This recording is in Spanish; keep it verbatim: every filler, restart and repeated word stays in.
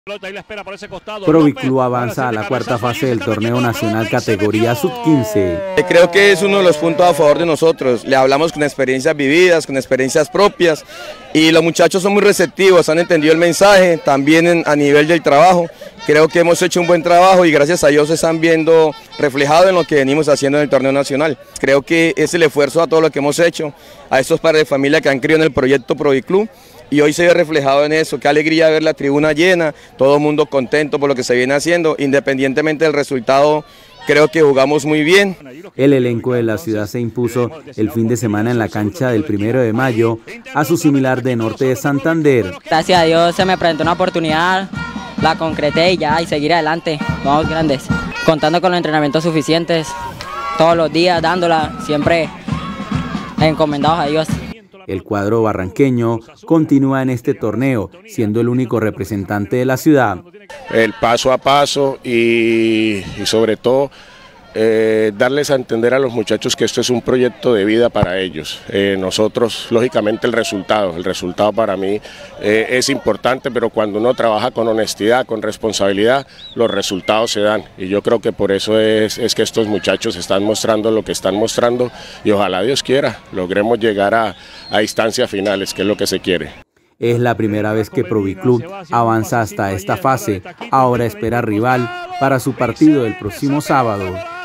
Proviclub avanza a la cuarta fase del torneo nacional categoría sub quince. Creo que es uno de los puntos a favor de nosotros. Le hablamos con experiencias vividas, con experiencias propias y los muchachos son muy receptivos, han entendido el mensaje, también en, a nivel del trabajo. Creo que hemos hecho un buen trabajo y gracias a Dios se están viendo reflejados en lo que venimos haciendo en el torneo nacional. Creo que es el esfuerzo a todo lo que hemos hecho, a estos padres de familia que han creído en el proyecto Proviclub. Y hoy se ve reflejado en eso, qué alegría ver la tribuna llena, todo el mundo contento por lo que se viene haciendo, independientemente del resultado, creo que jugamos muy bien. El elenco de la ciudad se impuso el fin de semana en la cancha del primero de mayo a su similar de Norte de Santander. Gracias a Dios se me presentó una oportunidad, la concreté y ya, y seguir adelante, vamos grandes, contando con los entrenamientos suficientes, todos los días dándola, siempre encomendados a Dios. El cuadro barranqueño continúa en este torneo, siendo el único representante de la ciudad. El paso a paso y, y sobre todo eh, darles a entender a los muchachos que esto es un proyecto de vida para ellos. Eh, nosotros, lógicamente el resultado, el resultado para mí eh, es importante, pero cuando uno trabaja con honestidad, con responsabilidad, los resultados se dan. Y yo creo que por eso es, es que estos muchachos están mostrando lo que están mostrando y ojalá Dios quiera, logremos llegar a, a instancias finales, que es lo que se quiere. Es la primera vez que Proviclub avanza hasta esta fase, ahora espera rival para su partido del próximo sábado.